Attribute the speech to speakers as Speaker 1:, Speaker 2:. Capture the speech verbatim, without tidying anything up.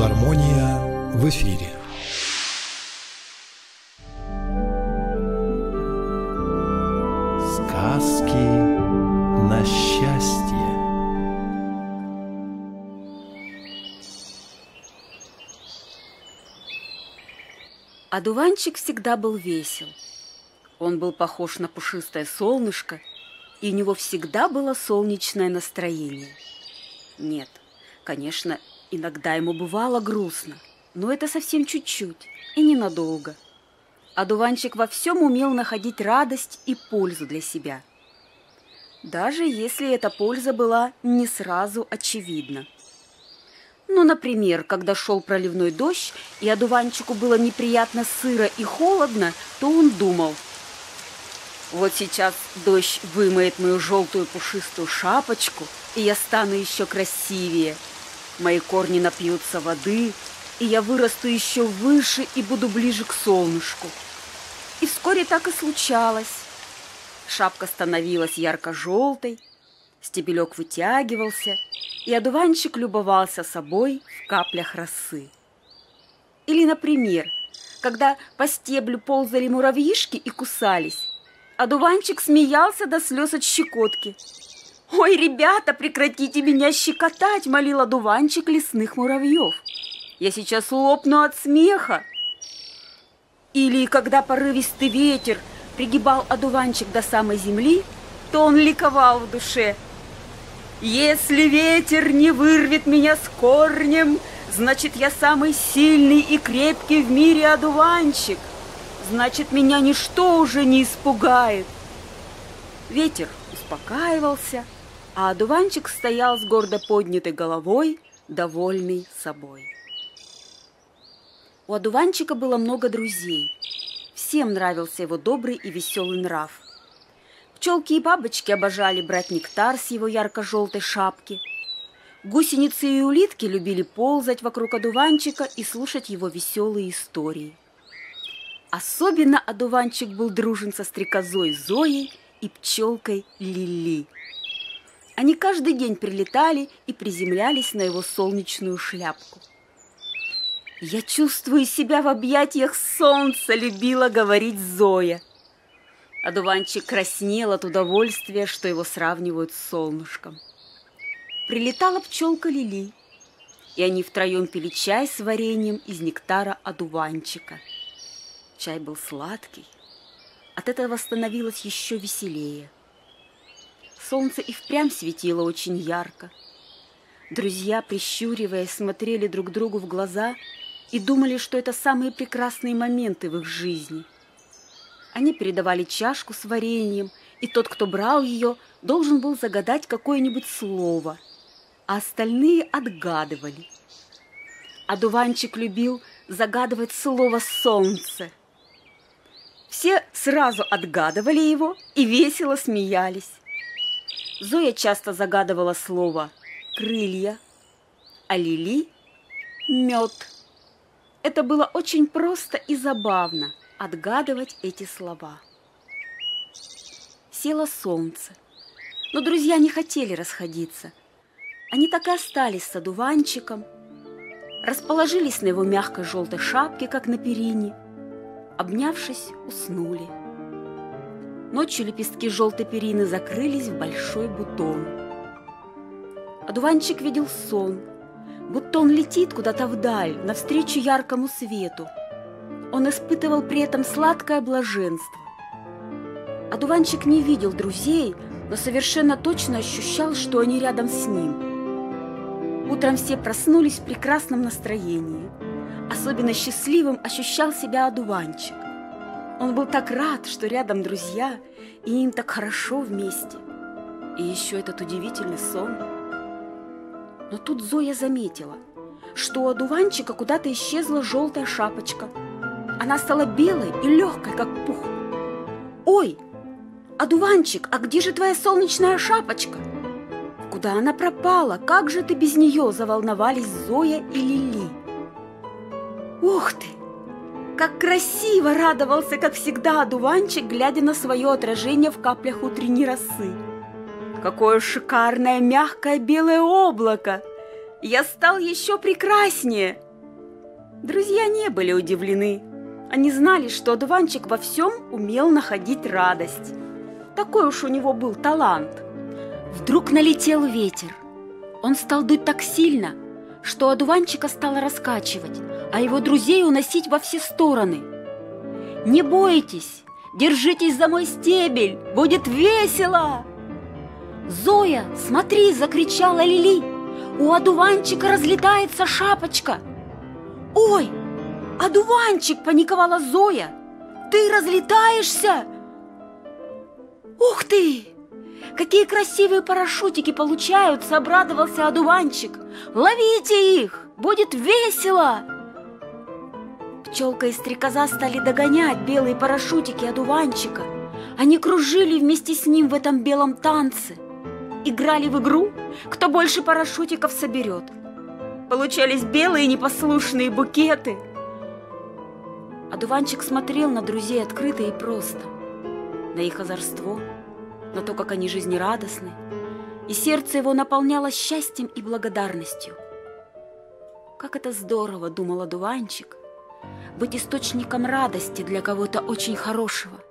Speaker 1: Филармония в эфире. Сказки на счастье.
Speaker 2: Одуванчик всегда был весел. Он был похож на пушистое солнышко, и у него всегда было солнечное настроение. Нет, конечно, иногда ему бывало грустно, но это совсем чуть-чуть и ненадолго. Одуванчик во всем умел находить радость и пользу для себя, даже если эта польза была не сразу очевидна. Ну, например, когда шел проливной дождь, и одуванчику было неприятно сыро и холодно, то он думал: вот сейчас дождь вымоет мою желтую пушистую шапочку, и я стану еще красивее. Мои корни напьются воды, и я вырасту еще выше и буду ближе к солнышку. И вскоре так и случалось. Шапка становилась ярко-желтой, стебелек вытягивался, и одуванчик любовался собой в каплях росы. Или, например, когда по стеблю ползали муравьишки и кусались, одуванчик смеялся до слез от щекотки. «Ой, ребята, прекратите меня щекотать!» – молил одуванчик лесных муравьев. «Я сейчас лопну от смеха!» Или когда порывистый ветер пригибал одуванчик до самой земли, то он ликовал в душе. «Если ветер не вырвет меня с корнем, значит, я самый сильный и крепкий в мире одуванчик. Значит, меня ничто уже не испугает». Ветер успокаивался, а одуванчик стоял с гордо поднятой головой, довольный собой. У одуванчика было много друзей. Всем нравился его добрый и веселый нрав. Пчелки и бабочки обожали брать нектар с его ярко-желтой шапки. Гусеницы и улитки любили ползать вокруг одуванчика и слушать его веселые истории. Особенно одуванчик был дружен со стрекозой Зоей и пчелкой Лили. Они каждый день прилетали и приземлялись на его солнечную шляпку. «Я чувствую себя в объятиях солнца», — любила говорить Зоя. Одуванчик краснел от удовольствия, что его сравнивают с солнышком. Прилетала пчелка Лили, и они втроем пили чай с вареньем из нектара одуванчика. Чай был сладкий, от этого становилось еще веселее. Солнце и впрямь светило очень ярко. Друзья, прищуриваясь, смотрели друг другу в глаза и думали, что это самые прекрасные моменты в их жизни. Они передавали чашку с вареньем, и тот, кто брал ее, должен был загадать какое-нибудь слово, а остальные отгадывали. Одуванчик любил загадывать слово «солнце». Все сразу отгадывали его и весело смеялись. Зоя часто загадывала слово «крылья», а Лили – «мед». Это было очень просто и забавно – отгадывать эти слова. Село солнце, но друзья не хотели расходиться. Они так и остались с одуванчиком, расположились на его мягкой желтой шапке, как на перине, обнявшись, уснули. Ночью лепестки желтой перины закрылись в большой бутон. Одуванчик видел сон, будто он летит куда-то вдаль, навстречу яркому свету. Он испытывал при этом сладкое блаженство. Одуванчик не видел друзей, но совершенно точно ощущал, что они рядом с ним. Утром все проснулись в прекрасном настроении. Особенно счастливым ощущал себя одуванчик. Он был так рад, что рядом друзья, и им так хорошо вместе. И еще этот удивительный сон. Но тут Зоя заметила, что у одуванчика куда-то исчезла желтая шапочка. Она стала белой и легкой, как пух. «Ой, одуванчик, а где же твоя солнечная шапочка? Куда она пропала? Как же ты без нее?» – заволновались Зоя и Лили. «Ух ты! Как красиво!» – радовался, как всегда, одуванчик, глядя на свое отражение в каплях утренней росы. «Какое шикарное мягкое белое облако! Я стал еще прекраснее!» Друзья не были удивлены. Они знали, что одуванчик во всем умел находить радость. Такой уж у него был талант. Вдруг налетел ветер. Он стал дуть так сильно, что одуванчика стало раскачивать, а его друзей уносить во все стороны. «Не бойтесь, держитесь за мой стебель, будет весело!» «Зоя, смотри!» – закричала Лили. «У одуванчика разлетается шапочка!» «Ой, одуванчик!» – паниковала Зоя. «Ты разлетаешься?» «Ух ты! Какие красивые парашютики получаются!» – обрадовался одуванчик. «Ловите их! Будет весело!» Пчелка и стрекоза стали догонять белые парашютики одуванчика. Они кружили вместе с ним в этом белом танце. Играли в игру, кто больше парашютиков соберет. Получались белые непослушные букеты. Одуванчик смотрел на друзей открыто и просто, на их озорство, на то, как они жизнерадостны, и сердце его наполнялось счастьем и благодарностью. «Как это здорово!» – думал одуванчик – быть источником радости для кого-то очень хорошего.